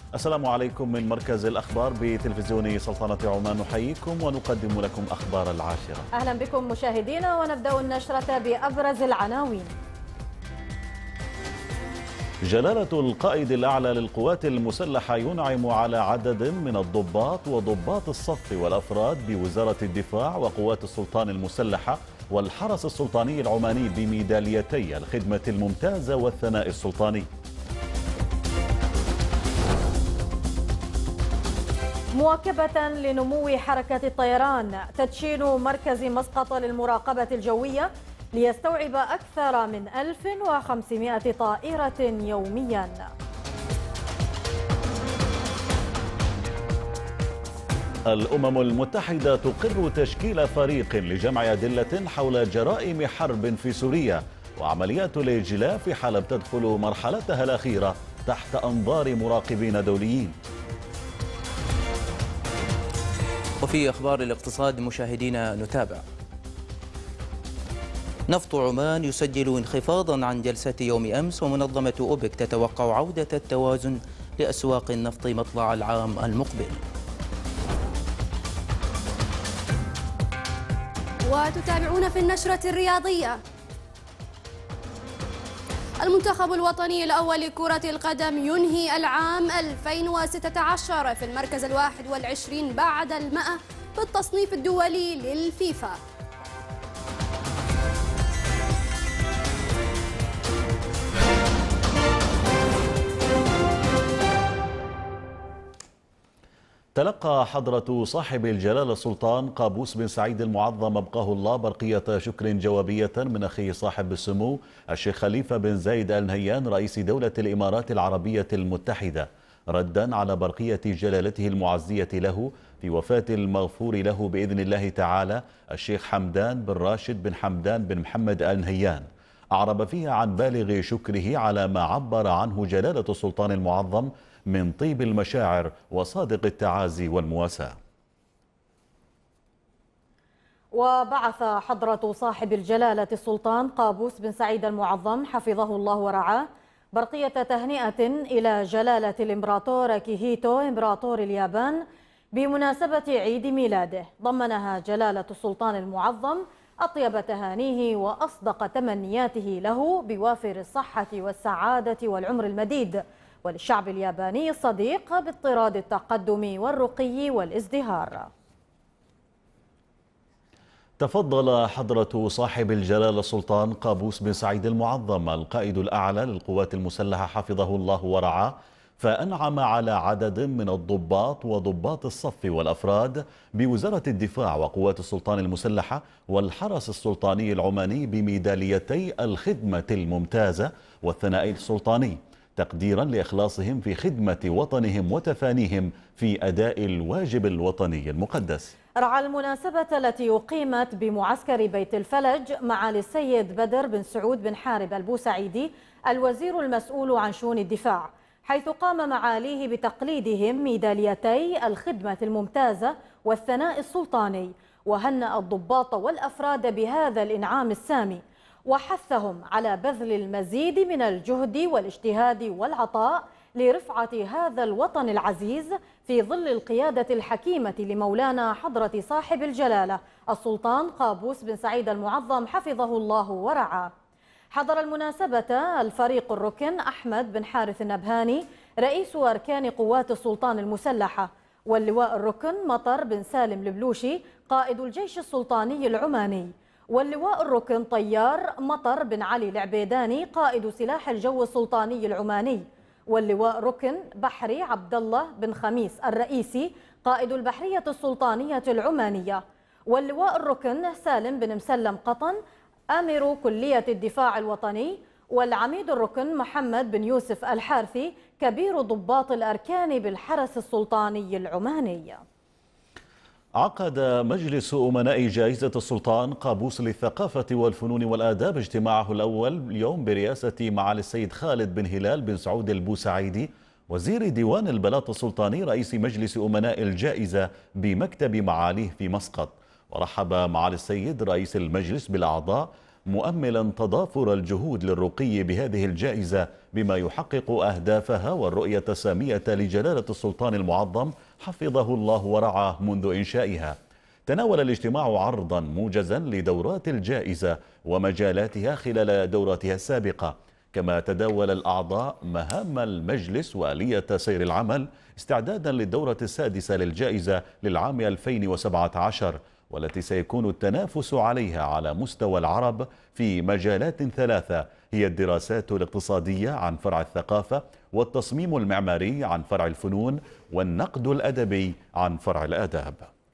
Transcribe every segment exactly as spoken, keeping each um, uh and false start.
السلام عليكم من مركز الأخبار بتلفزيون سلطنة عمان، نحييكم ونقدم لكم أخبار العاشرة. أهلا بكم مشاهدينا، ونبدأ النشرة بأبرز العناوين. جلالة القائد الأعلى للقوات المسلحة ينعم على عدد من الضباط وضباط الصف والأفراد بوزارة الدفاع وقوات السلطان المسلحة والحرس السلطاني العماني بميداليتي الخدمة الممتازة والثناء السلطاني. مواكبة لنمو حركة الطيران، تدشين مركز مسقط للمراقبة الجوية ليستوعب أكثر من ألف وخمسمائة طائرة يومياً. الأمم المتحدة تقر تشكيل فريق لجمع أدلة حول جرائم حرب في سوريا، وعمليات الإجلاء في حلب تدخل مرحلتها الأخيرة تحت أنظار مراقبين دوليين. وفي أخبار الاقتصاد مشاهدينا نتابع. نفط عمان يسجل انخفاضا عن جلسة يوم أمس، ومنظمة أوبك تتوقع عودة التوازن لأسواق النفط مطلع العام المقبل. وتتابعون في النشرة الرياضية. المنتخب الوطني الأول لكرة القدم ينهي العام ألفين وستة عشر في المركز الواحد والعشرين بعد المئة في التصنيف الدولي للفيفا. تلقى حضرة صاحب الجلالة السلطان قابوس بن سعيد المعظم أبقاه الله برقية شكر جوابية من أخيه صاحب السمو الشيخ خليفة بن زايد آل نهيان رئيس دولة الإمارات العربية المتحدة، ردا على برقية جلالته المعزية له في وفاة المغفور له بإذن الله تعالى الشيخ حمدان بن راشد بن حمدان بن محمد آل نهيان. أعرب فيها عن بالغ شكره على ما عبر عنه جلالة السلطان المعظم من طيب المشاعر وصادق التعازي والمواساة. وبعث حضرة صاحب الجلالة السلطان قابوس بن سعيد المعظم حفظه الله ورعاه برقية تهنئة إلى جلالة الإمبراطور كيهيتو إمبراطور اليابان بمناسبة عيد ميلاده، ضمنها جلالة السلطان المعظم أطيب تهانيه وأصدق تمنياته له بوافر الصحة والسعادة والعمر المديد، وللشعب الياباني الصديق باضطراد التقدم والرقي والازدهار. تفضل حضرة صاحب الجلالة السلطان قابوس بن سعيد المعظم القائد الأعلى للقوات المسلحة حفظه الله ورعاه، فأنعم على عدد من الضباط وضباط الصف والأفراد بوزارة الدفاع وقوات السلطان المسلحة والحرس السلطاني العماني بميداليتي الخدمة الممتازة والثناء السلطاني، تقديرا لإخلاصهم في خدمة وطنهم وتفانيهم في أداء الواجب الوطني المقدس. رعى المناسبة التي أقيمت بمعسكر بيت الفلج معالي السيد بدر بن سعود بن حارب البوسعيدي الوزير المسؤول عن شؤون الدفاع، حيث قام معاليه بتقليدهم ميداليتي الخدمة الممتازة والثناء السلطاني، وهنأ الضباط والأفراد بهذا الإنعام السامي، وحثهم على بذل المزيد من الجهد والاجتهاد والعطاء لرفعة هذا الوطن العزيز في ظل القيادة الحكيمة لمولانا حضرة صاحب الجلالة السلطان قابوس بن سعيد المعظم حفظه الله ورعاه. حضر المناسبة الفريق الركن أحمد بن حارث النبهاني رئيس أركان قوات السلطان المسلحة، واللواء الركن مطر بن سالم البلوشي قائد الجيش السلطاني العماني، واللواء الركن طيار مطر بن علي العبيداني قائد سلاح الجو السلطاني العماني، واللواء ركن بحري عبد الله بن خميس الرئيسي قائد البحرية السلطانية العمانية، واللواء الركن سالم بن مسلم قطن آمر كلية الدفاع الوطني، والعميد الركن محمد بن يوسف الحارثي كبير ضباط الأركان بالحرس السلطاني العماني. عقد مجلس أمناء جائزة السلطان قابوس للثقافة والفنون والآداب اجتماعه الأول اليوم برئاسة معالي السيد خالد بن هلال بن سعود البوسعيدي وزير ديوان البلاط السلطاني رئيس مجلس أمناء الجائزة بمكتب معاليه في مسقط. ورحب معالي السيد رئيس المجلس بالأعضاء مؤملا تضافر الجهود للرقي بهذه الجائزة بما يحقق أهدافها والرؤية السامية لجلالة السلطان المعظم حفظه الله ورعاه منذ إنشائها. تناول الاجتماع عرضا موجزا لدورات الجائزة ومجالاتها خلال دوراتها السابقة، كما تداول الأعضاء مهام المجلس وآلية سير العمل استعدادا للدورة السادسة للجائزة للعام ألفين وسبعة عشر، والتي سيكون التنافس عليها على مستوى العرب في مجالات ثلاثة هي الدراسات الاقتصادية عن فرع الثقافة، والتصميم المعماري عن فرع الفنون، والنقد الأدبي عن فرع الآداب.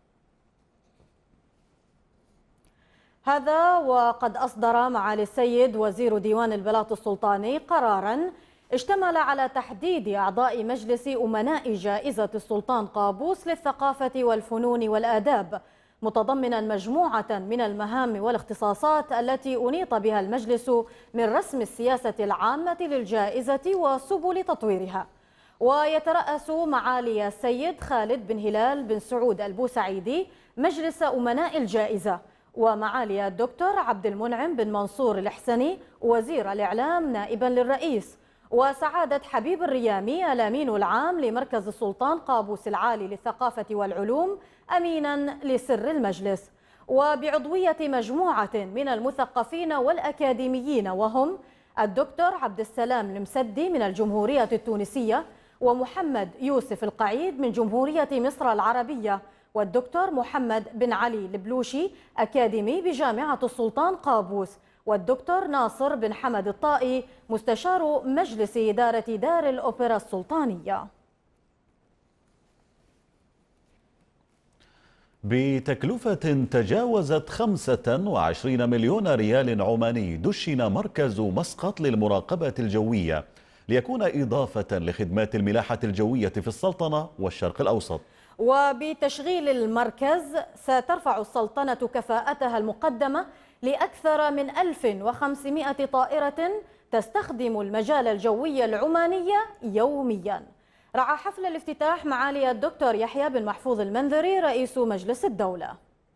هذا وقد أصدر معالي السيد وزير ديوان البلاط السلطاني قراراً اشتمل على تحديد أعضاء مجلس أمناء جائزة السلطان قابوس للثقافة والفنون والآداب، متضمنا مجموعة من المهام والاختصاصات التي أنيط بها المجلس من رسم السياسة العامة للجائزة وسبل تطويرها. ويترأس معالي السيد خالد بن هلال بن سعود البوسعيدي مجلس أمناء الجائزة، ومعالي الدكتور عبد المنعم بن منصور الحسني وزير الإعلام نائبا للرئيس، وسعادة حبيب الريامي الأمين العام لمركز السلطان قابوس العالي للثقافة والعلوم أمينا لسر المجلس، وبعضوية مجموعة من المثقفين والأكاديميين وهم الدكتور عبد السلام المسدي من الجمهورية التونسية، ومحمد يوسف القعيد من جمهورية مصر العربية، والدكتور محمد بن علي البلوشي أكاديمي بجامعة السلطان قابوس، والدكتور ناصر بن حمد الطائي مستشار مجلس إدارة دار الأوبرا السلطانية. بتكلفة تجاوزت خمسة وعشرين مليون ريال عماني دشن مركز مسقط للمراقبة الجوية ليكون إضافة لخدمات الملاحة الجوية في السلطنة والشرق الأوسط. وبتشغيل المركز سترفع السلطنة كفاءتها المقدمة لأكثر من ألف وخمسمائة طائرة تستخدم المجال الجوي العماني يوميا. رعى حفل الافتتاح معالي الدكتور يحيى بن محفوظ المنذري رئيس مجلس الدولة.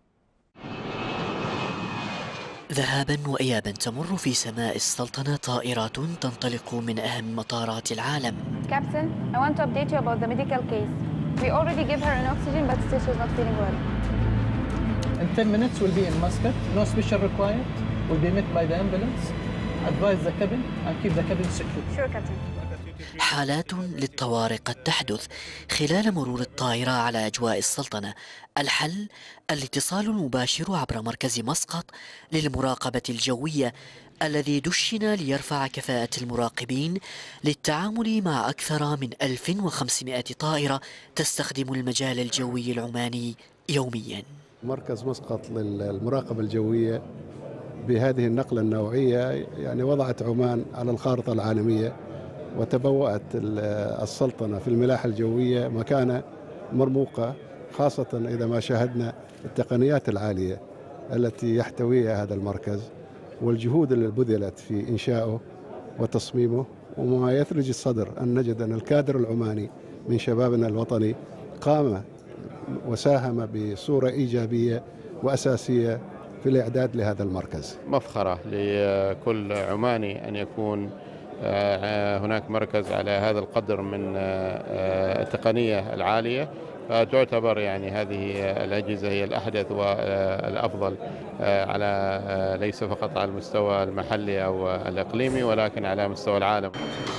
ذهابا وإيابا تمر في سماء السلطنة طائرات تنطلق من أهم مطارات العالم. Captain, I want to update you about the medical case. We already give her an oxygen, but still she's not feeling well. In ten minutes we'll be in Muscat. No special required. We'll be met by the ambulance. Advise the cabin and keep the cabin secure. Sure, Captain. حالات للطوارئ قد تحدث خلال مرور الطائرة على أجواء السلطنة. الحل الاتصال المباشر عبر مركز مسقط للمراقبة الجوية الذي دشن ليرفع كفاءة المراقبين للتعامل مع أكثر من ألف وخمسمائة طائرة تستخدم المجال الجوي العماني يوميا. مركز مسقط للمراقبة الجوية بهذه النقلة النوعية يعني وضعت عمان على الخارطة العالمية، وتبوأت السلطنة في الملاحة الجوية مكانة مرموقة، خاصة إذا ما شاهدنا التقنيات العالية التي يحتويها هذا المركز والجهود اللي بذلت في إنشائه وتصميمه. وما يثلج الصدر أن نجد أن الكادر العماني من شبابنا الوطني قام وساهم بصورة إيجابية وأساسية في الإعداد لهذا المركز. مفخرة لكل عماني أن يكون هناك مركز على هذا القدر من التقنية العالية، فتعتبر يعني هذه الأجهزة هي الأحدث والأفضل على ليس فقط على المستوى المحلي أو الإقليمي ولكن على مستوى العالم.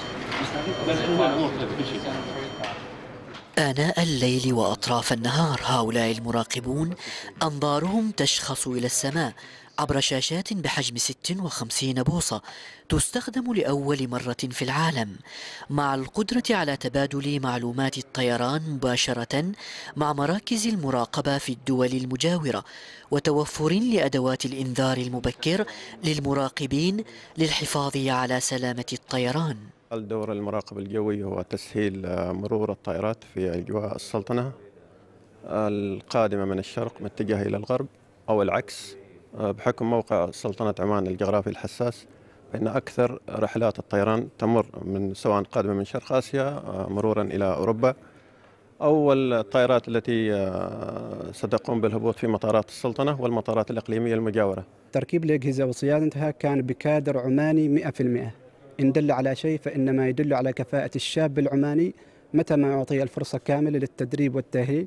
آناء الليل وأطراف النهار هؤلاء المراقبون أنظارهم تشخص إلى السماء عبر شاشات بحجم ستة وخمسين بوصة تستخدم لأول مرة في العالم، مع القدرة على تبادل معلومات الطيران مباشرة مع مراكز المراقبة في الدول المجاورة، وتوفر لأدوات الإنذار المبكر للمراقبين للحفاظ على سلامة الطيران. الدور المراقبة الجوي هو تسهيل مرور الطائرات في أجواء السلطنة القادمة من الشرق متجهة إلى الغرب أو العكس، بحكم موقع سلطنة عمان الجغرافي الحساس، فإن أكثر رحلات الطيران تمر من سواء قادمة من شرق آسيا مرورا إلى أوروبا أو الطائرات التي ستقوم بالهبوط في مطارات السلطنة والمطارات الإقليمية المجاورة. تركيب الأجهزة وصيانتها كان بكادر عماني مئة بالمئة. إن دل على شيء فإنما يدل على كفاءة الشاب العماني متى ما يعطي الفرصة كاملة للتدريب والتأهيل.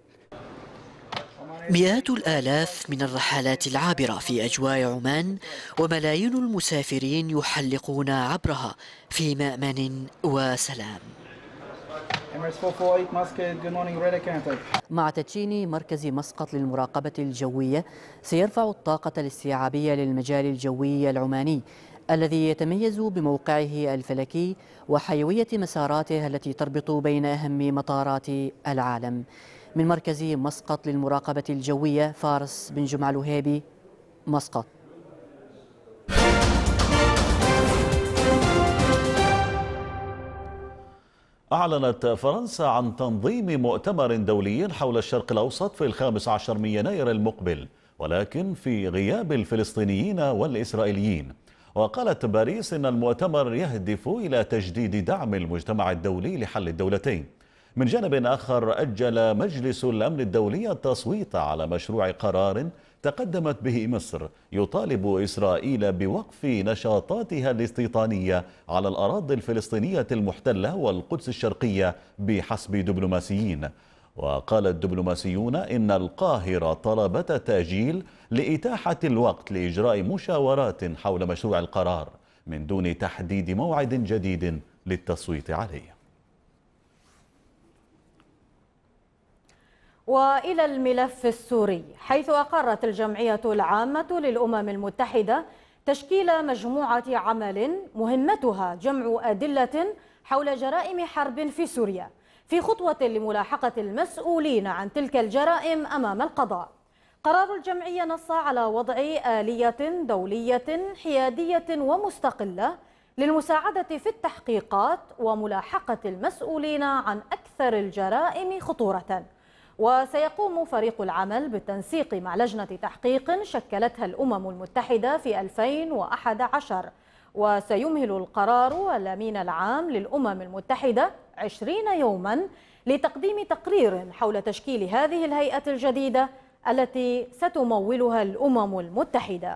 مئات الآلاف من الرحلات العابرة في أجواء عمان وملايين المسافرين يحلقون عبرها في مأمن وسلام. مع تدشين مركز مسقط للمراقبة الجوية سيرفع الطاقة الاستيعابية للمجال الجوي العماني الذي يتميز بموقعه الفلكي وحيوية مساراته التي تربط بين أهم مطارات العالم. من مركز مسقط للمراقبة الجوية، فارس بن جمعة الوهيبي، مسقط. أعلنت فرنسا عن تنظيم مؤتمر دولي حول الشرق الأوسط في الخامس عشر من يناير المقبل، ولكن في غياب الفلسطينيين والإسرائيليين. وقالت باريس إن المؤتمر يهدف إلى تجديد دعم المجتمع الدولي لحل الدولتين. من جانب آخر، أجل مجلس الأمن الدولي التصويت على مشروع قرار تقدمت به مصر يطالب إسرائيل بوقف نشاطاتها الاستيطانية على الأراضي الفلسطينية المحتلة والقدس الشرقية بحسب دبلوماسيين. وقال الدبلوماسيون إن القاهرة طلبت تأجيل لإتاحة الوقت لإجراء مشاورات حول مشروع القرار من دون تحديد موعد جديد للتصويت عليه. وإلى الملف السوري، حيث أقرت الجمعية العامة للأمم المتحدة تشكيل مجموعة عمل مهمتها جمع أدلة حول جرائم حرب في سوريا، في خطوة لملاحقة المسؤولين عن تلك الجرائم أمام القضاء. قرار الجمعية نص على وضع آلية دولية حيادية ومستقلة للمساعدة في التحقيقات وملاحقة المسؤولين عن أكثر الجرائم خطورة. وسيقوم فريق العمل بالتنسيق مع لجنة تحقيق شكلتها الأمم المتحدة في ألفين وأحد عشر. وسيمهل القرار الأمين العام للأمم المتحدة عشرين يوما لتقديم تقرير حول تشكيل هذه الهيئة الجديدة التي ستمولها الأمم المتحدة.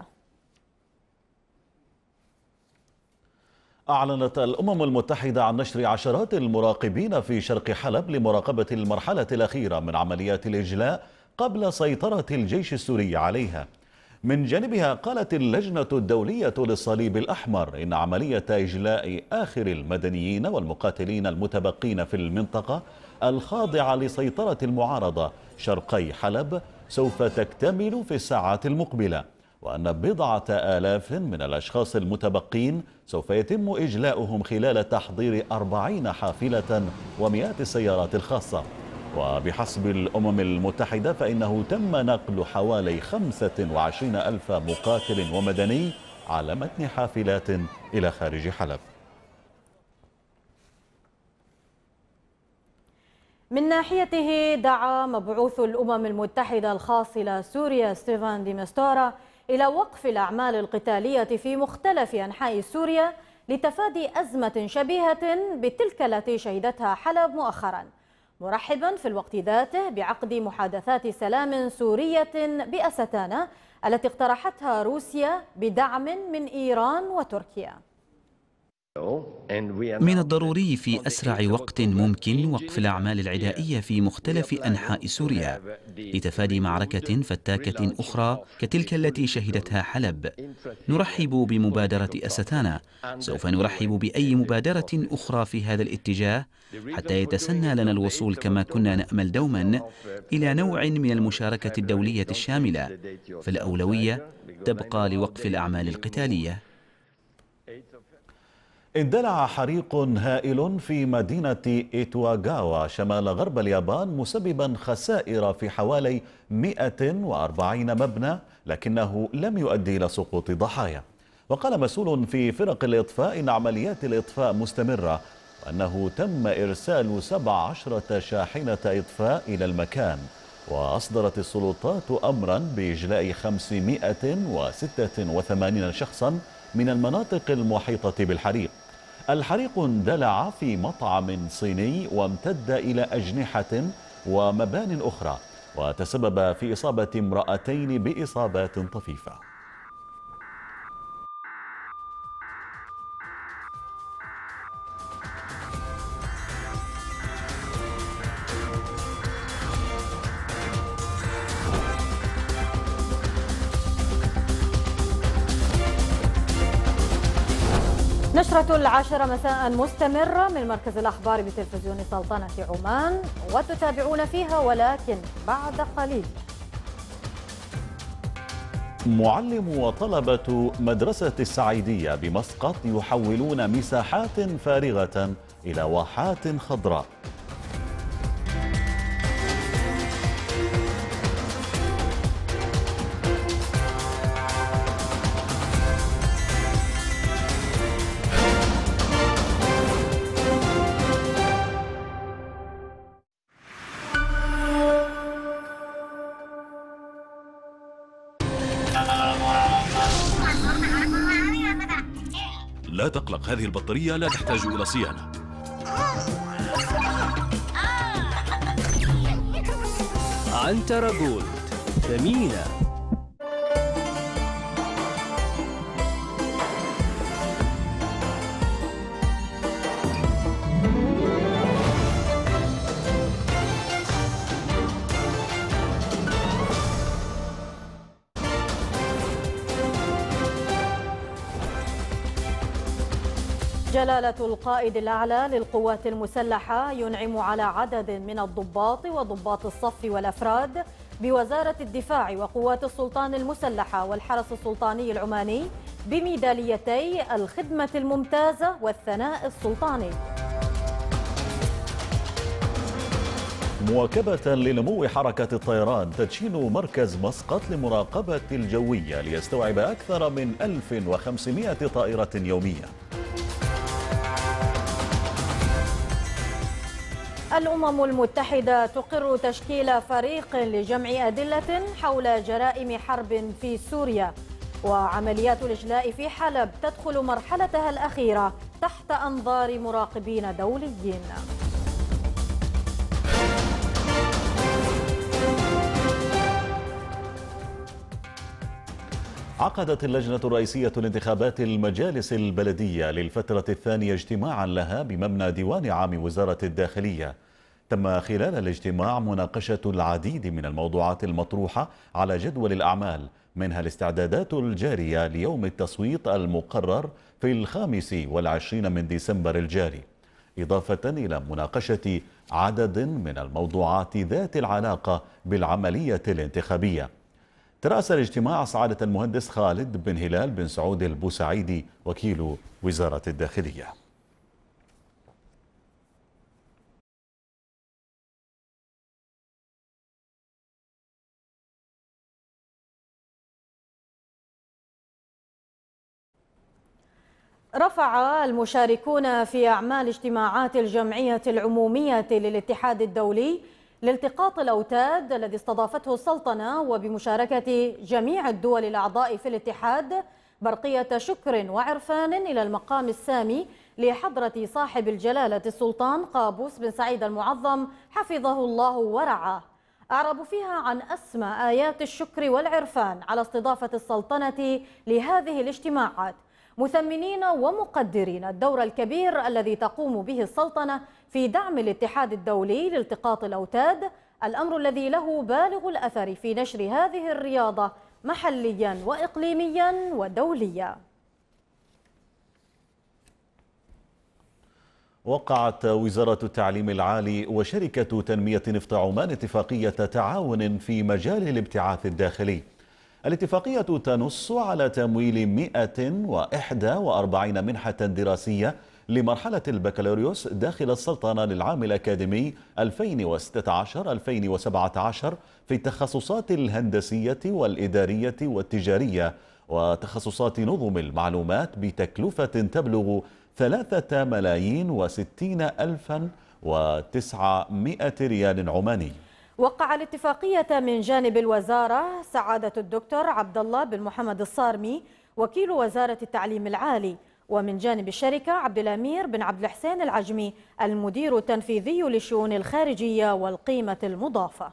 أعلنت الأمم المتحدة عن نشر عشرات المراقبين في شرق حلب لمراقبة المرحلة الأخيرة من عمليات الإجلاء قبل سيطرة الجيش السوري عليها. من جانبها، قالت اللجنة الدولية للصليب الأحمر إن عملية إجلاء آخر المدنيين والمقاتلين المتبقين في المنطقة الخاضعة لسيطرة المعارضة شرقي حلب سوف تكتمل في الساعات المقبلة، وأن بضعة آلاف من الأشخاص المتبقين سوف يتم إجلاؤهم خلال تحضير أربعين حافلة ومئات السيارات الخاصة. وبحسب الأمم المتحدة فإنه تم نقل حوالي خمسة وعشرين ألف مقاتل ومدني على متن حافلات إلى خارج حلب. من ناحيته، دعا مبعوث الأمم المتحدة الخاص إلى سوريا ستيفان دي مستورا إلى وقف الأعمال القتالية في مختلف أنحاء سوريا لتفادي أزمة شبيهة بتلك التي شهدتها حلب مؤخرا، مرحبا في الوقت ذاته بعقد محادثات سلام سورية بأستانا التي اقترحتها روسيا بدعم من إيران وتركيا. من الضروري في أسرع وقت ممكن وقف الأعمال العدائية في مختلف أنحاء سوريا لتفادي معركة فتاكة أخرى كتلك التي شهدتها حلب. نرحب بمبادرة أستانا، سوف نرحب بأي مبادرة أخرى في هذا الاتجاه حتى يتسنى لنا الوصول كما كنا نأمل دوما إلى نوع من المشاركة الدولية الشاملة، فالأولوية تبقى لوقف الأعمال القتالية. اندلع حريق هائل في مدينة إيتواغاوا شمال غرب اليابان مسببا خسائر في حوالي مئة وأربعين مبنى، لكنه لم يؤدي إلى سقوط ضحايا. وقال مسؤول في فرق الإطفاء إن عمليات الإطفاء مستمرة، وأنه تم إرسال سبع عشرة شاحنة إطفاء إلى المكان. وأصدرت السلطات أمرا بإجلاء خمسمئة وستة وثمانين شخصا من المناطق المحيطة بالحريق. الحريق اندلع في مطعم صيني وامتد إلى أجنحة ومبان أخرى، وتسبب في إصابة امرأتين بإصابات طفيفة. فقرة العاشرة مساء مستمرة من مركز الأخبار بتلفزيون سلطنة عمان، وتتابعون فيها ولكن بعد قليل. معلم وطلبة مدرسة السعيدية بمسقط يحولون مساحات فارغة إلى واحات خضراء. لا تقلق، هذه البطارية لا تحتاج إلى صيانة. عنترة جولد ثمينة. جلالة القائد الأعلى للقوات المسلحة ينعم على عدد من الضباط وضباط الصف والأفراد بوزارة الدفاع وقوات السلطان المسلحة والحرس السلطاني العماني بميداليتي الخدمة الممتازة والثناء السلطاني. مواكبة لنمو حركة الطيران، تدشين مركز مسقط لمراقبة الجوية ليستوعب أكثر من ألف وخمسمائة طائرة يومية. الأمم المتحدة تقر تشكيل فريق لجمع أدلة حول جرائم حرب في سوريا، وعمليات الإجلاء في حلب تدخل مرحلتها الأخيرة تحت أنظار مراقبين دوليين. عقدت اللجنة الرئيسية لانتخابات المجالس البلدية للفترة الثانية اجتماعا لها بمبنى ديوان عام وزارة الداخلية. تم خلال الاجتماع مناقشة العديد من الموضوعات المطروحة على جدول الأعمال، منها الاستعدادات الجارية ليوم التصويت المقرر في الخامس والعشرين من ديسمبر الجاري، إضافة إلى مناقشة عدد من الموضوعات ذات العلاقة بالعملية الانتخابية. ترأس الاجتماع سعادة المهندس خالد بن هلال بن سعود البوسعيدي وكيل وزارة الداخلية. رفع المشاركون في أعمال اجتماعات الجمعية العمومية للاتحاد الدولي لالتقاط الأوتاد الذي استضافته السلطنة وبمشاركة جميع الدول الأعضاء في الاتحاد برقية شكر وعرفان إلى المقام السامي لحضرة صاحب الجلالة السلطان قابوس بن سعيد المعظم حفظه الله ورعاه. أعربوا فيها عن أسمى آيات الشكر والعرفان على استضافة السلطنة لهذه الاجتماعات، مثمنين ومقدرين الدور الكبير الذي تقوم به السلطنة في دعم الاتحاد الدولي لالتقاط الأوتاد، الأمر الذي له بالغ الأثر في نشر هذه الرياضة محليا وإقليميا ودوليا. وقعت وزارة التعليم العالي وشركة تنمية نفط عمان اتفاقية تعاون في مجال الابتعاث الداخلي. الاتفاقية تنص على تمويل مئة وإحدى وأربعين منحة دراسية لمرحلة البكالوريوس داخل السلطنة للعام الأكاديمي ألفين وستة عشر ألفين وسبعة عشر في التخصصات الهندسية والإدارية والتجارية وتخصصات نظم المعلومات بتكلفة تبلغ ثلاثة ملايين وستين ألفا وتسعمائة ريال عماني. وقع الاتفاقية من جانب الوزارة سعادة الدكتور عبد الله بن محمد الصارمي وكيل وزارة التعليم العالي، ومن جانب الشركة عبد الأمير بن عبد الحسين العجمي المدير التنفيذي للشؤون الخارجية والقيمة المضافة.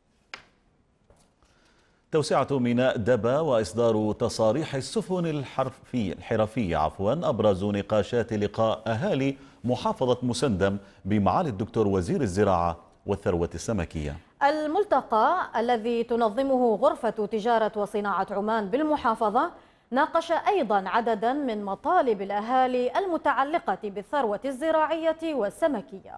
توسعة ميناء دبا وإصدار تصاريح السفن الحرفية الحرفية عفوا أبرز نقاشات لقاء أهالي محافظة مسندم بمعالي الدكتور وزير الزراعة والثروة السمكية. الملتقى الذي تنظمه غرفة تجارة وصناعة عمان بالمحافظة ناقش أيضا عددا من مطالب الأهالي المتعلقة بالثروة الزراعية والسمكية.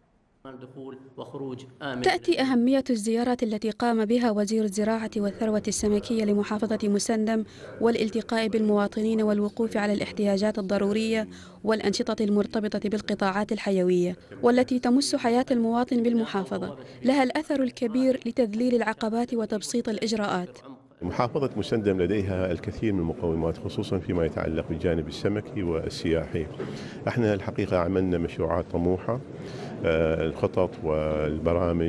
تأتي أهمية الزيارة التي قام بها وزير الزراعة والثروة السمكية لمحافظة مسندم والالتقاء بالمواطنين والوقوف على الاحتياجات الضرورية والأنشطة المرتبطة بالقطاعات الحيوية والتي تمس حياة المواطن بالمحافظة، لها الأثر الكبير لتذليل العقبات وتبسيط الإجراءات. محافظة مسندم لديها الكثير من المقومات خصوصا فيما يتعلق بالجانب السمكي والسياحي. احنا الحقيقة عملنا مشروعات طموحة، الخطط والبرامج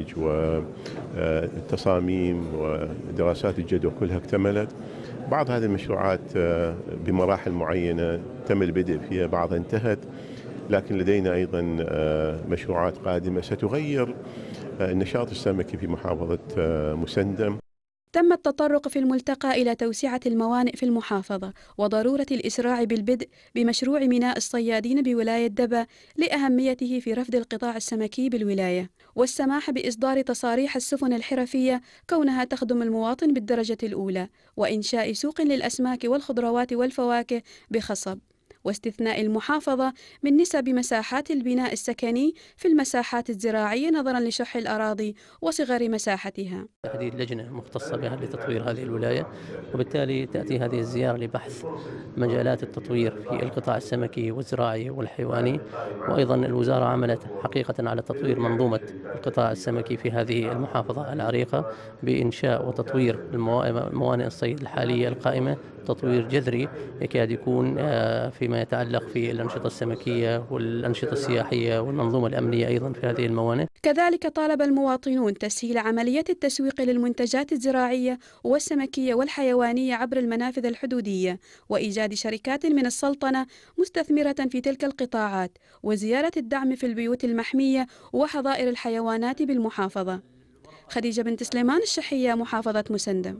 والتصاميم ودراسات الجدوى كلها اكتملت. بعض هذه المشروعات بمراحل معينة تم البدء فيها، بعضها انتهت، لكن لدينا أيضا مشروعات قادمة ستغير النشاط السمكي في محافظة مسندم. تم التطرق في الملتقى إلى توسعة الموانئ في المحافظة وضرورة الإسراع بالبدء بمشروع ميناء الصيادين بولاية دبا لأهميته في رفد القطاع السمكي بالولاية، والسماح بإصدار تصاريح السفن الحرفية كونها تخدم المواطن بالدرجة الأولى، وإنشاء سوق للأسماك والخضروات والفواكه بخصب، واستثناء المحافظة من نسب مساحات البناء السكني في المساحات الزراعية نظرا لشح الأراضي وصغر مساحتها. تحديد لجنة مختصة بها لتطوير هذه الولاية، وبالتالي تأتي هذه الزيارة لبحث مجالات التطوير في القطاع السمكي والزراعي والحيواني. وأيضا الوزارة عملت حقيقة على تطوير منظومة القطاع السمكي في هذه المحافظة العريقة بإنشاء وتطوير موانئ الصيد الحالية القائمة، تطوير جذري يكاد يكون فيما يتعلق في الأنشطة السمكية والأنشطة السياحية والمنظومة الأمنية أيضا في هذه الموانئ. كذلك طالب المواطنون تسهيل عملية التسويق للمنتجات الزراعية والسمكية والحيوانية عبر المنافذ الحدودية، وإيجاد شركات من السلطنة مستثمرة في تلك القطاعات، وزيارة الدعم في البيوت المحمية وحظائر الحيوانات بالمحافظة. خديجة بنت سليمان، الشحية، محافظة مسندم.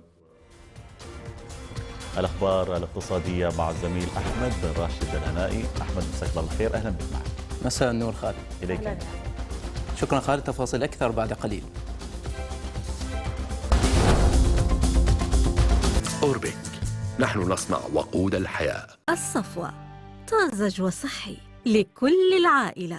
الأخبار الاقتصادية مع الزميل أحمد بن راشد الهنائي. أحمد، مساك الله بالخير، أهلا بك معنا. مساء النور خالد. إليك. شكرا خالد، تفاصيل أكثر بعد قليل. أوربك، نحن نصنع وقود الحياة. الصفوة، طازج وصحي لكل العائلة.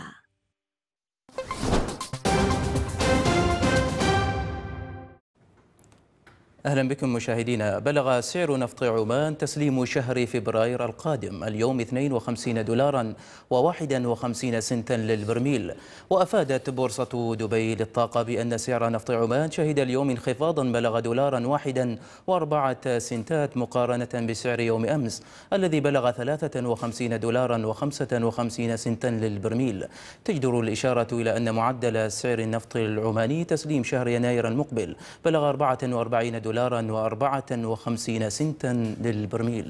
أهلا بكم مشاهدينا. بلغ سعر نفط عمان تسليم شهر فبراير القادم اليوم اثنين وخمسين دولارا وواحد وخمسين سنتا للبرميل. وأفادت بورصة دبي للطاقة بأن سعر نفط عمان شهد اليوم انخفاضا بلغ دولارا واحدا وأربعة سنتات مقارنة بسعر يوم أمس الذي بلغ ثلاثة وخمسين دولارا وخمسة وخمسين سنتا للبرميل. تجدر الإشارة إلى أن معدل سعر النفط العماني تسليم شهر يناير المقبل بلغ أربعة وأربعين دولارا دولارا وأربعة وخمسين سنتا للبرميل.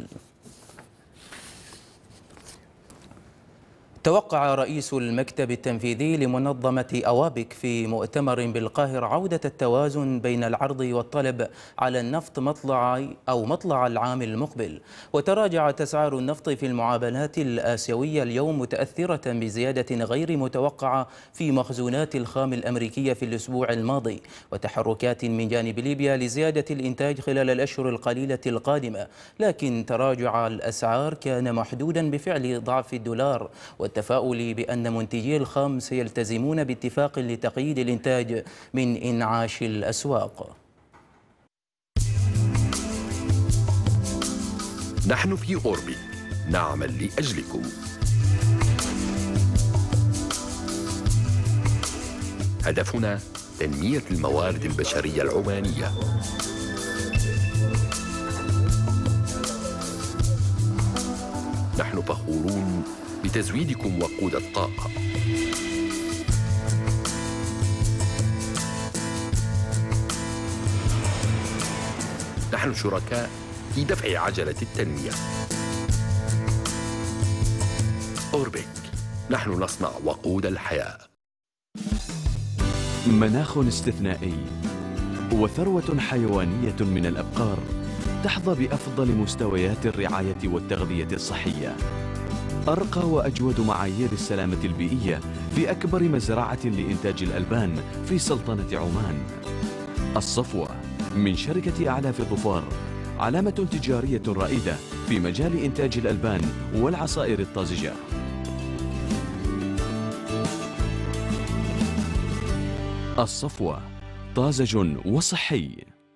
توقع رئيس المكتب التنفيذي لمنظمة أوابك في مؤتمر بالقاهرة عودة التوازن بين العرض والطلب على النفط مطلع أو مطلع العام المقبل. وتراجعت أسعار النفط في المعاملات الآسيوية اليوم متأثرة بزيادة غير متوقعة في مخزونات الخام الأمريكية في الأسبوع الماضي، وتحركات من جانب ليبيا لزيادة الإنتاج خلال الأشهر القليلة القادمة. لكن تراجع الأسعار كان محدودا بفعل ضعف الدولار والتفاؤل بأن منتجي الخام سيلتزمون باتفاق لتقييد الإنتاج من إنعاش الأسواق. نحن في أوربك نعمل لأجلكم. هدفنا تنمية الموارد البشرية العمانية. نحن فخورون بتزويدكم وقود الطاقة. نحن شركاء في دفع عجلة التنمية. أوربك، نحن نصنع وقود الحياة. مناخ استثنائي وثروة حيوانية من الأبقار تحظى بأفضل مستويات الرعاية والتغذية الصحية. أرقى وأجود معايير السلامة البيئية في أكبر مزرعة لإنتاج الألبان في سلطنة عمان. الصفوة من شركة أعلاف الظفار علامة تجارية رائدة في مجال إنتاج الألبان والعصائر الطازجة. الصفوة طازج وصحي.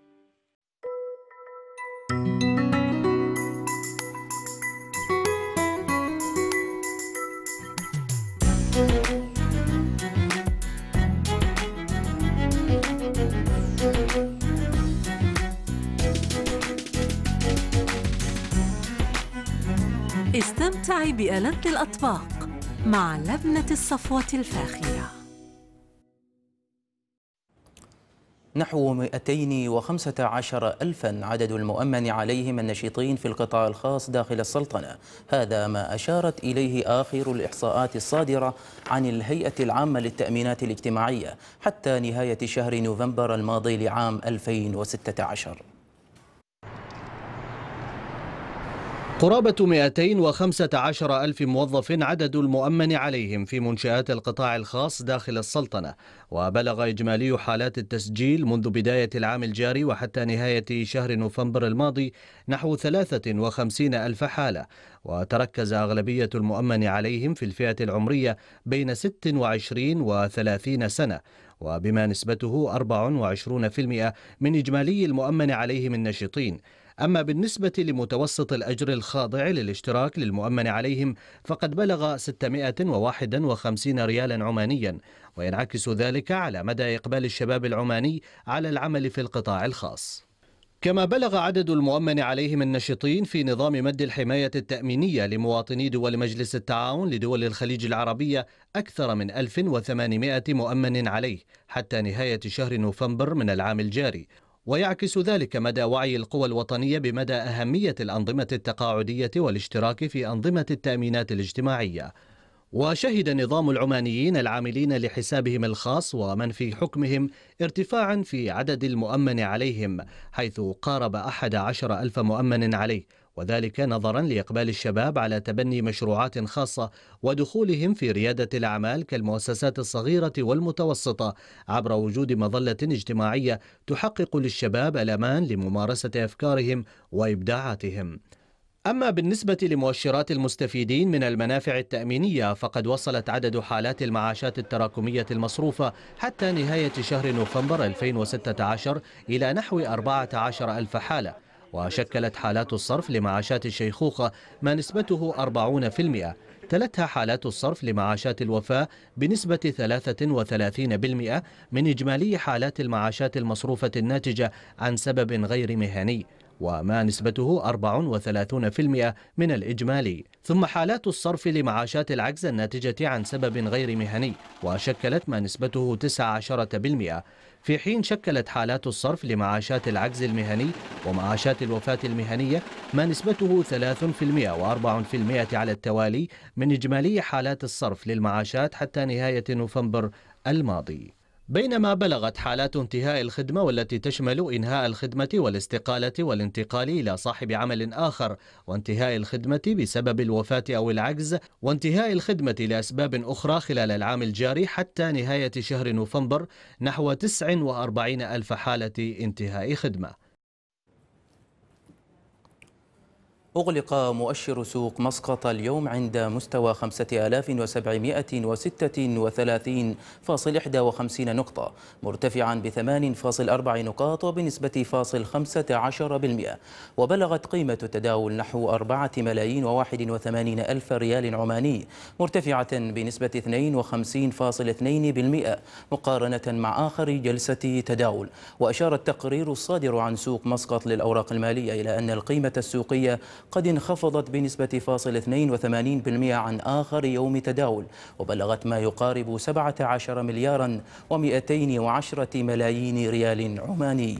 استمتعي بألذ الأطباق مع لبنة الصفوة الفاخرة. نحو مئتين وخمسة عشر ألفاً عدد المؤمن عليهم النشيطين في القطاع الخاص داخل السلطنة. هذا ما أشارت إليه آخر الإحصاءات الصادرة عن الهيئة العامة للتأمينات الاجتماعية حتى نهاية شهر نوفمبر الماضي لعام ألفين وستة عشر. قرابة مئتين وخمسة عشر ألف موظف عدد المؤمن عليهم في منشآت القطاع الخاص داخل السلطنة، وبلغ إجمالي حالات التسجيل منذ بداية العام الجاري وحتى نهاية شهر نوفمبر الماضي نحو ثلاثة وخمسين ألف حالة، وتركز أغلبية المؤمن عليهم في الفئة العمرية بين ست وعشرين وثلاثين سنة، وبما نسبته أربعة وعشرين بالمئة من إجمالي المؤمن عليهم النشطين. أما بالنسبة لمتوسط الأجر الخاضع للاشتراك للمؤمن عليهم فقد بلغ ستمئة وواحد وخمسين ريالا عمانيا، وينعكس ذلك على مدى إقبال الشباب العماني على العمل في القطاع الخاص. كما بلغ عدد المؤمن عليهم النشطين في نظام مد الحماية التأمينية لمواطني دول مجلس التعاون لدول الخليج العربية أكثر من ألف وثمانمئة مؤمن عليه حتى نهاية شهر نوفمبر من العام الجاري، ويعكس ذلك مدى وعي القوى الوطنية بمدى أهمية الأنظمة التقاعدية والاشتراك في أنظمة التأمينات الاجتماعية. وشهد نظام العمانيين العاملين لحسابهم الخاص ومن في حكمهم ارتفاعا في عدد المؤمن عليهم، حيث قارب أحد عشر ألف مؤمن عليه، وذلك نظرا لإقبال الشباب على تبني مشروعات خاصة ودخولهم في ريادة الأعمال كالمؤسسات الصغيرة والمتوسطة عبر وجود مظلة اجتماعية تحقق للشباب الأمان لممارسة أفكارهم وإبداعاتهم. أما بالنسبة لمؤشرات المستفيدين من المنافع التأمينية فقد وصلت عدد حالات المعاشات التراكمية المصروفة حتى نهاية شهر نوفمبر ألفين وستة عشر إلى نحو أربعة عشر ألف حالة، وشكلت حالات الصرف لمعاشات الشيخوخة ما نسبته أربعين بالمئة، تلتها حالات الصرف لمعاشات الوفاة بنسبة ثلاثة وثلاثين بالمئة من إجمالي حالات المعاشات المصروفة الناتجة عن سبب غير مهني، وما نسبته أربعة وثلاثين بالمئة من الإجمالي، ثم حالات الصرف لمعاشات العجز الناتجة عن سبب غير مهني وشكلت ما نسبته تسعة عشر بالمئة، في حين شكلت حالات الصرف لمعاشات العجز المهني ومعاشات الوفاة المهنية ما نسبته ثلاثة بالمئة وأربعة بالمئة على التوالي من إجمالي حالات الصرف للمعاشات حتى نهاية نوفمبر الماضي. بينما بلغت حالات انتهاء الخدمة والتي تشمل إنهاء الخدمة والاستقالة والانتقال إلى صاحب عمل آخر وانتهاء الخدمة بسبب الوفاة أو العجز وانتهاء الخدمة لأسباب أخرى خلال العام الجاري حتى نهاية شهر نوفمبر نحو تسعة وأربعين ألف حالة انتهاء خدمة. أغلق مؤشر سوق مسقط اليوم عند مستوى خمسة آلاف وسبعمئة وستة وثلاثين فاصل واحد وخمسين نقطة، مرتفعا بثمان فاصل أربع نقاط وبنسبة فاصل خمسة عشر بالمئة، وبلغت قيمة التداول نحو أربعة ملايين وواحد وثمانين ألف ريال عماني، مرتفعة بنسبة اثنين وخمسين فاصل اثنين بالمئة مقارنة مع آخر جلسة تداول. وأشار التقرير الصادر عن سوق مسقط للأوراق المالية إلى أن القيمة السوقية قد انخفضت بنسبة فاصل اثنين وثمانين بالمئة عن آخر يوم تداول، وبلغت ما يقارب سبعة عشر مليارا ومئتين وعشرة ملايين ريال عماني.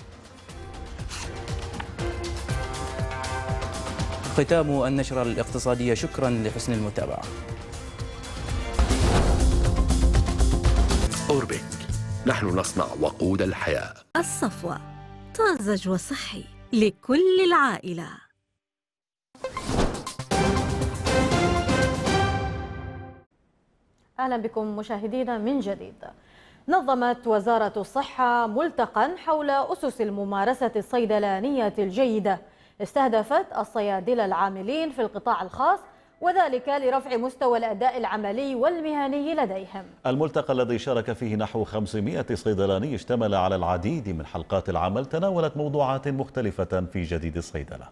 ختام النشرة الاقتصادية، شكرا لحسن المتابعة. أوربك، نحن نصنع وقود الحياة. الصفوة طازج وصحي لكل العائلة. أهلا بكم مشاهدينا من جديد. نظمت وزارة الصحة ملتقى حول أسس الممارسة الصيدلانية الجيدة استهدفت الصيادلة العاملين في القطاع الخاص، وذلك لرفع مستوى الأداء العملي والمهني لديهم. الملتقى الذي شارك فيه نحو خمسمائة صيدلاني اشتمل على العديد من حلقات العمل تناولت موضوعات مختلفة في جديد الصيدلة.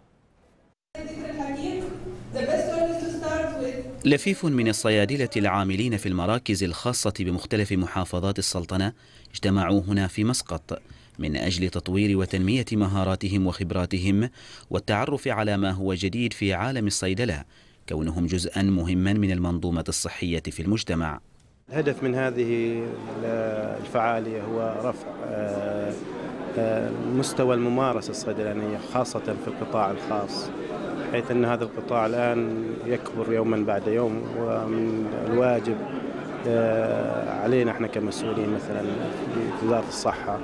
لفيف من الصيادلة العاملين في المراكز الخاصة بمختلف محافظات السلطنة اجتمعوا هنا في مسقط من أجل تطوير وتنمية مهاراتهم وخبراتهم والتعرف على ما هو جديد في عالم الصيدلة، كونهم جزءا مهما من المنظومة الصحية في المجتمع. الهدف من هذه الفعالية هو رفع مستوى الممارسة الصيدلانية خاصة في القطاع الخاص، حيث أن هذا القطاع الآن يكبر يوما بعد يوم، ومن الواجب علينا احنا كمسؤولين مثلا في وزارة الصحة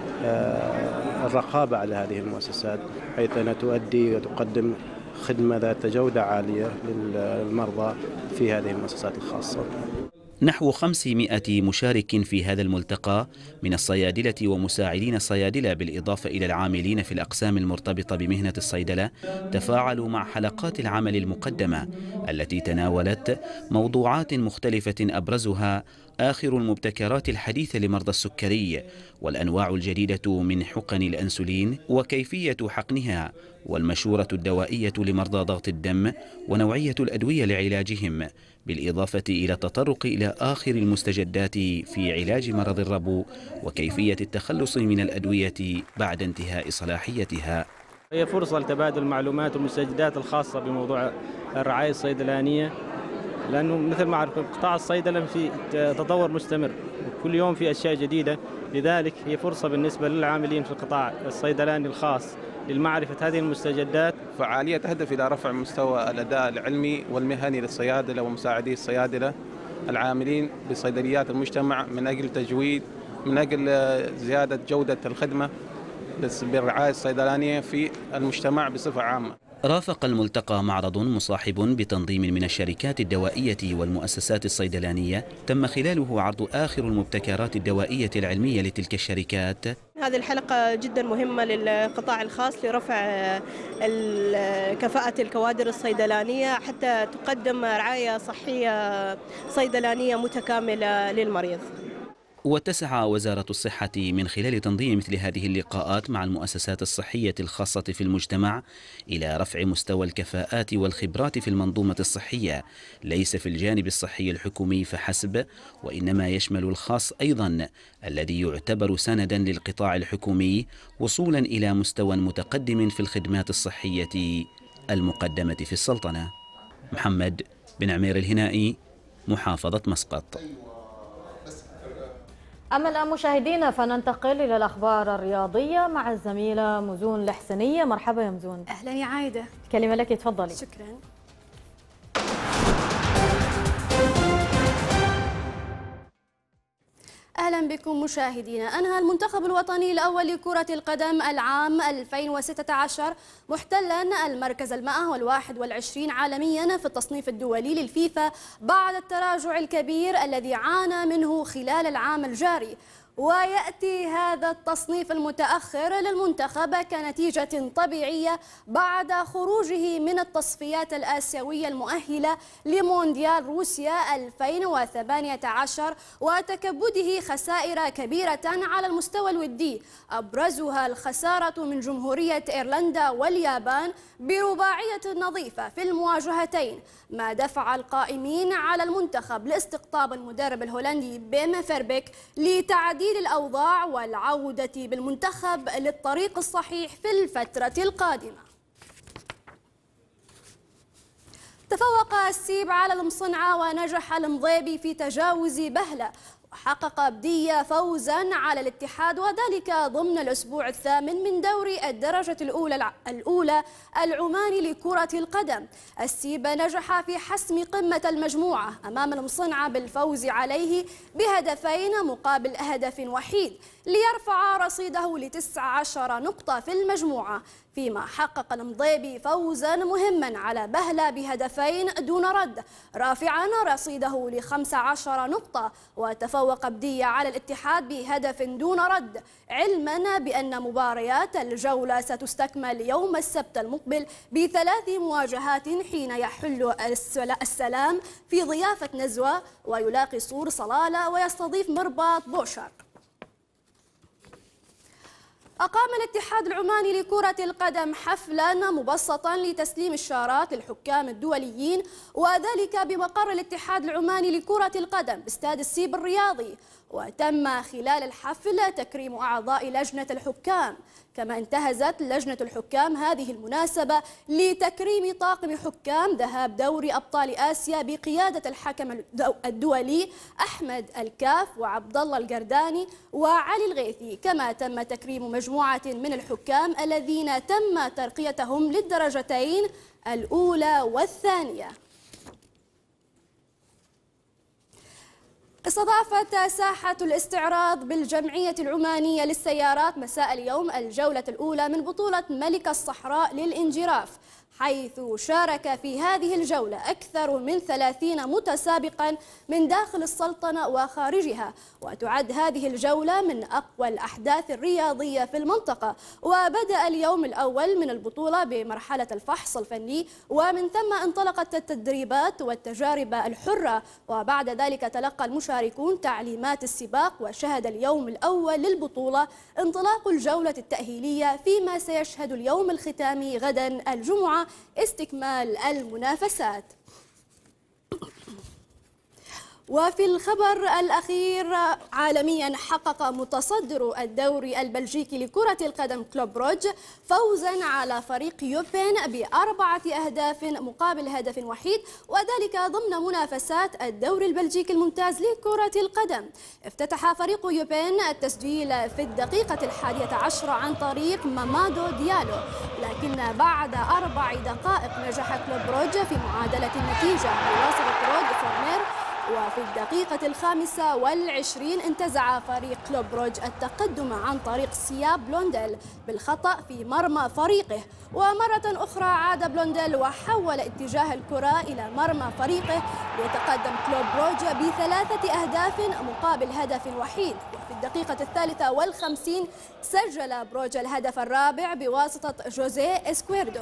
الرقابة على هذه المؤسسات، حيث أنها تؤدي وتقدم خدمة ذات جودة عالية للمرضى في هذه المؤسسات الخاصة. نحو خمسمائة مشارك في هذا الملتقى من الصيادلة ومساعدين الصيادلة بالإضافة إلى العاملين في الأقسام المرتبطة بمهنة الصيدلة تفاعلوا مع حلقات العمل المقدمة التي تناولت موضوعات مختلفة أبرزها آخر المبتكرات الحديثة لمرضى السكري والأنواع الجديدة من حقن الأنسولين وكيفية حقنها والمشورة الدوائية لمرضى ضغط الدم ونوعية الأدوية لعلاجهم، بالإضافة إلى التطرق إلى آخر المستجدات في علاج مرض الربو وكيفية التخلص من الأدوية بعد انتهاء صلاحيتها. هي فرصة لتبادل المعلومات والمستجدات الخاصة بموضوع الرعاية الصيدلانية، لأنه مثل ما عرفنا قطاع الصيدلة في تطور مستمر وكل يوم في أشياء جديدة، لذلك هي فرصة بالنسبة للعاملين في القطاع الصيدلاني الخاص للمعرفة هذه المستجدات. فعالية تهدف إلى رفع مستوى الأداء العلمي والمهني للصيادلة ومساعدي الصيادلة العاملين بصيدليات المجتمع من أجل تجويد من أجل زيادة جودة الخدمة بالرعاية الصيدلانية في المجتمع بصفة عامة. رافق الملتقى معرض مصاحب بتنظيم من الشركات الدوائية والمؤسسات الصيدلانية تم خلاله عرض آخر المبتكرات الدوائية العلمية لتلك الشركات. هذه الحلقة جدا مهمة للقطاع الخاص لرفع كفاءة الكوادر الصيدلانية حتى تقدم رعاية صحية صيدلانية متكاملة للمريض. وتسعى وزارة الصحة من خلال تنظيم مثل هذه اللقاءات مع المؤسسات الصحية الخاصة في المجتمع إلى رفع مستوى الكفاءات والخبرات في المنظومة الصحية، ليس في الجانب الصحي الحكومي فحسب، وإنما يشمل الخاص أيضا الذي يعتبر سندا للقطاع الحكومي وصولا إلى مستوى متقدم في الخدمات الصحية المقدمة في السلطنة. محمد بن عمير الهنائي، محافظة مسقط. أما الآن مشاهدينا فننتقل إلى الأخبار الرياضية مع الزميلة مزون الحسنية. مرحبا يا مزون. أهلا يا عايدة. كلمة لك، تفضلي. شكرا. أهلا بكم مشاهدينا. أنهى المنتخب الوطني الأول لكرة القدم العام ألفين وستة عشر محتلا المركز المائة والواحد والعشرين عالميا في التصنيف الدولي للفيفا بعد التراجع الكبير الذي عانى منه خلال العام الجاري، ويأتي هذا التصنيف المتأخر للمنتخب كنتيجة طبيعية بعد خروجه من التصفيات الآسيوية المؤهلة لمونديال روسيا ألفين وثمانية عشر وتكبده خسائر كبيرة على المستوى الودي، أبرزها الخسارة من جمهورية إيرلندا واليابان برباعية نظيفة في المواجهتين، ما دفع القائمين على المنتخب لاستقطاب المدرب الهولندي بيم فيربيك لتعديل الأوضاع والعودة بالمنتخب للطريق الصحيح في الفترة القادمة. تفوق السيب على المصنعة ونجح المضيبي في تجاوز بهلة، وحقق بدية فوزا على الاتحاد وذلك ضمن الأسبوع الثامن من دوري الدرجة الأولى الأولى العماني لكرة القدم. السيب نجح في حسم قمة المجموعة أمام المصنعة بالفوز عليه بهدفين مقابل هدف وحيد، ليرفع رصيده لتسع عشرة نقطة في المجموعة، فيما حقق المضيبي فوزا مهما على بهلة بهدفين دون رد، رافعا رصيده لخمس عشرة نقطة، وتفوق بدية على الاتحاد بهدف دون رد، علما بأن مباريات الجولة ستستكمل يوم السبت المقبل بثلاث مواجهات، حين يحل السلام في ضيافة نزوة ويلاقي صور صلالة ويستضيف مرباط بوشر. أقام الاتحاد العماني لكرة القدم حفلا مبسطا لتسليم الشارات للحكام الدوليين، وذلك بمقر الاتحاد العماني لكرة القدم باستاد السيب الرياضي، وتم خلال الحفل تكريم أعضاء لجنة الحكام. كما انتهزت لجنة الحكام هذه المناسبة لتكريم طاقم حكام ذهاب دوري أبطال آسيا بقيادة الحكم الدولي أحمد الكاف وعبد الله القرداني وعلي الغيثي. كما تم تكريم مجموعة من الحكام الذين تم ترقيتهم للدرجتين الأولى والثانية. استضافت ساحة الاستعراض بالجمعية العمانية للسيارات مساء اليوم الجولة الأولى من بطولة ملك الصحراء للإنجراف، حيث شارك في هذه الجولة أكثر من ثلاثين متسابقا من داخل السلطنة وخارجها، وتعد هذه الجولة من أقوى الأحداث الرياضية في المنطقة. وبدأ اليوم الأول من البطولة بمرحلة الفحص الفني، ومن ثم انطلقت التدريبات والتجارب الحرة، وبعد ذلك تلقى المشاركون تعليمات السباق. وشهد اليوم الأول للبطولة انطلاق الجولة التأهيلية، فيما سيشهد اليوم الختامي غدا الجمعة استكمال المنافسات. وفي الخبر الأخير عالميا، حقق متصدر الدوري البلجيكي لكرة القدم كلوب بروج فوزا على فريق يوبين بأربعة أهداف مقابل هدف وحيد، وذلك ضمن منافسات الدوري البلجيكي الممتاز لكرة القدم. افتتح فريق يوبين التسجيل في الدقيقة الحادية عشرة عن طريق مامادو ديالو، لكن بعد أربع دقائق نجح كلوب بروج في معادلة النتيجة بواسطة رود فورمير، وفي الدقيقة الخامسة والعشرين انتزع فريق كلوب بروج التقدم عن طريق سياب بلونديل بالخطأ في مرمى فريقه. ومرة أخرى عاد بلونديل وحول اتجاه الكرة إلى مرمى فريقه ليتقدم كلوب بروج بثلاثة أهداف مقابل هدف وحيد. وفي الدقيقة الثالثة والخمسين سجل بروج الهدف الرابع بواسطة جوزيه اسكويردو.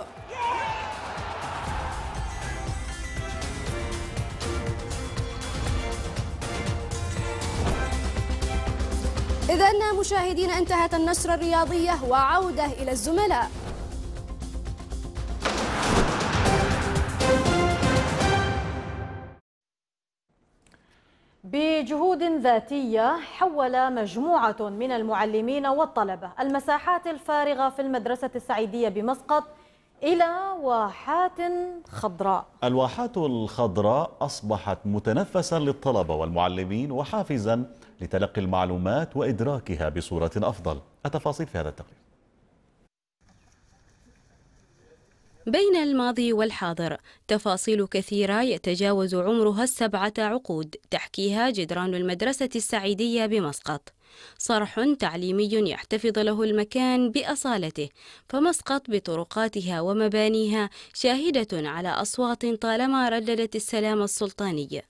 إذن مشاهدينا، انتهت النشرة الرياضية، وعودة إلى الزملاء. بجهود ذاتية حول مجموعة من المعلمين والطلبة المساحات الفارغة في المدرسة السعيدية بمسقط إلى واحات خضراء. الواحات الخضراء أصبحت متنفسا للطلبة والمعلمين وحافزا لتلقي المعلومات وإدراكها بصورة أفضل. التفاصيل في هذا التقرير. بين الماضي والحاضر تفاصيل كثيرة يتجاوز عمرها السبعة عقود تحكيها جدران المدرسة السعيدية بمسقط، صرح تعليمي يحتفظ له المكان بأصالته، فمسقط بطرقاتها ومبانيها شاهدة على أصوات طالما رددت السلام السلطاني.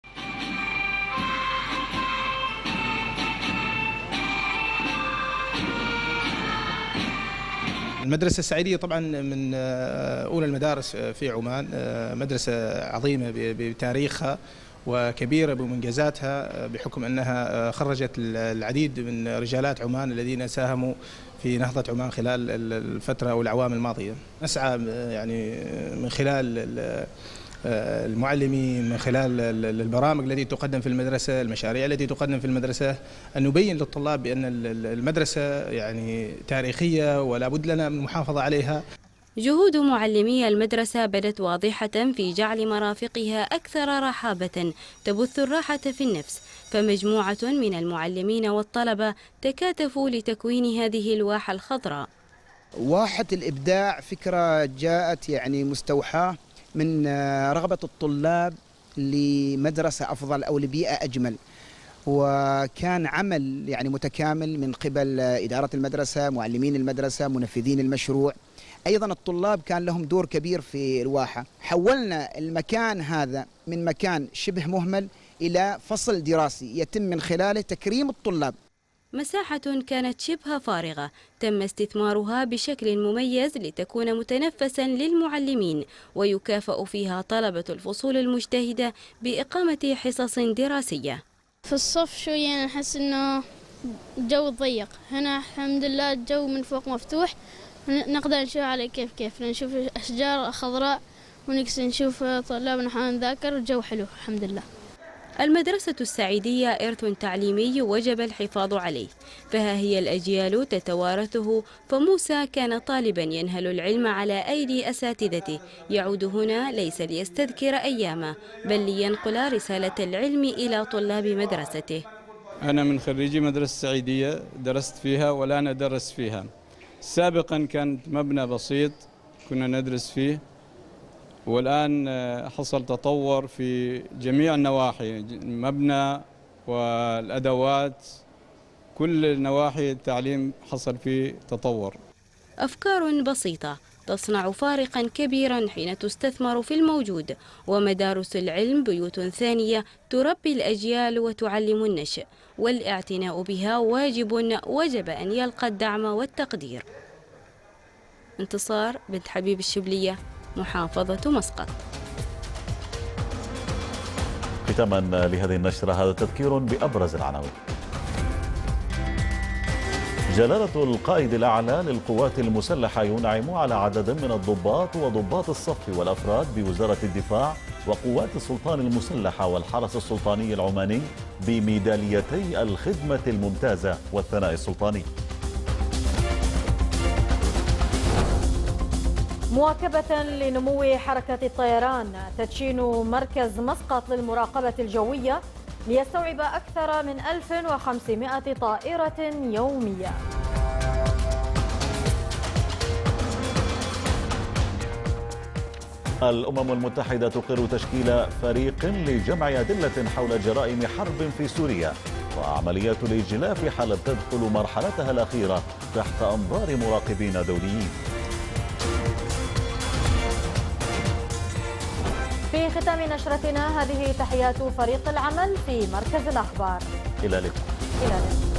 المدرسة السعيدية طبعا من أولى المدارس في عمان، مدرسة عظيمة بتاريخها وكبيرة بمنجزاتها، بحكم أنها خرجت العديد من رجالات عمان الذين ساهموا في نهضة عمان خلال الفترة أو الأعوام الماضية. نسعى يعني من خلال المعلمين، من خلال البرامج التي تقدم في المدرسة، المشاريع التي تقدم في المدرسة، أن نبين للطلاب بأن المدرسة يعني تاريخية ولا بد لنا من المحافظة عليها. جهود معلمي المدرسة بدت واضحة في جعل مرافقها أكثر رحابة تبث الراحة في النفس، فمجموعة من المعلمين والطلبة تكاتفوا لتكوين هذه الواحة الخضراء. واحة الإبداع فكرة جاءت يعني مستوحاة من رغبة الطلاب لمدرسة أفضل أو لبيئة أجمل، وكان عمل يعني متكامل من قبل إدارة المدرسة، معلمين المدرسة، منفذين المشروع. أيضا الطلاب كان لهم دور كبير في الواحة. حولنا المكان هذا من مكان شبه مهمل إلى فصل دراسي يتم من خلاله تكريم الطلاب. مساحة كانت شبه فارغة تم استثمارها بشكل مميز لتكون متنفسا للمعلمين، ويكافأ فيها طلبة الفصول المجتهدة بإقامة حصص دراسية. في الصف شوية نحس إنه الجو ضيق، هنا الحمد لله الجو من فوق مفتوح، نقدر نشوف على كيف كيف نشوف أشجار خضراء ونقدر نشوف طلابنا حنا نذاكر، الجو حلو الحمد لله. المدرسة السعيدية إرث تعليمي وجب الحفاظ عليه، فها هي الأجيال تتوارثه. فموسى كان طالبا ينهل العلم على أيدي أساتذته، يعود هنا ليس ليستذكر أيامه بل لينقل رسالة العلم إلى طلاب مدرسته. أنا من خريجي مدرسة السعيدية، درست فيها والآن أدرس فيها. سابقا كانت مبنى بسيط كنا ندرس فيه، والآن حصل تطور في جميع النواحي، المبنى والأدوات، كل نواحي التعليم حصل فيه تطور. أفكار بسيطة تصنع فارقا كبيرا حين تستثمر في الموجود، ومدارس العلم بيوت ثانية تربي الأجيال وتعلم النشء، والاعتناء بها واجب وجب أن يلقى الدعم والتقدير. انتصار بنت حبيب الشبلية، محافظة مسقط. ختاما لهذه النشرة هذا تذكير بأبرز العناوين. جلالة القائد الأعلى للقوات المسلحة ينعم على عدد من الضباط وضباط الصف والأفراد بوزارة الدفاع وقوات السلطان المسلحة والحرس السلطاني العماني بميداليتي الخدمة الممتازة والثناء السلطاني. مواكبة لنمو حركة الطيران، تدشين مركز مسقط للمراقبة الجوية ليستوعب أكثر من ألف وخمسمائة طائرة يوميا. الأمم المتحدة تقر تشكيل فريق لجمع أدلة حول جرائم حرب في سوريا، وعمليات الإجلاء في حلب تدخل مرحلتها الأخيرة تحت أنظار مراقبين دوليين. في ختام نشرتنا هذه تحيات فريق العمل في مركز الأخبار. إلى اللقاء. إلى اللقاء.